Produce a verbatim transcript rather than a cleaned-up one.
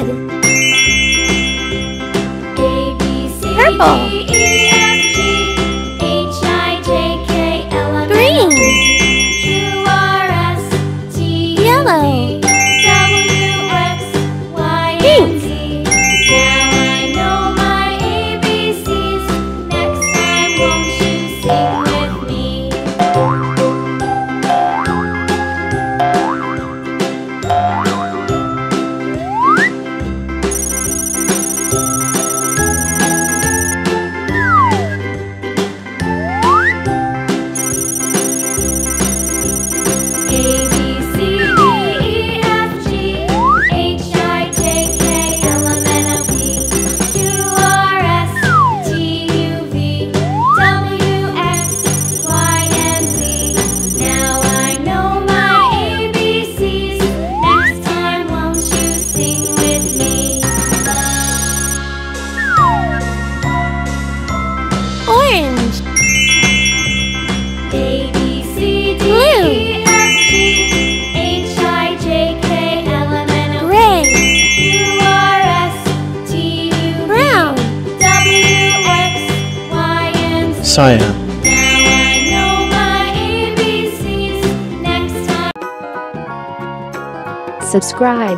Red. A, B, C, Purple. D, E, F, G, H, I, J, K, L, M, Green. N, O, P, Q, R, S, T, U, Yellow. V, W, X, Y, and Z. Now I know my A B Cs. Next time, won't you sing with me? A, B, C, D, E, F, G, H, I, J, K, L, M, N, O, P, Q, R, S, T, U, V, W, X, Y, and Z. Now I know my A B Cs. Next time, won't you sing with me? Orange. A, B, C, D, Blue. E, F, G, H, I, J, K, L, M, N, O, P, Gray. Q, R, S, T, U, V, Brown. W, X, Y, and Z. Cyan. Now I know my A B Cs. Next time. Subscribe.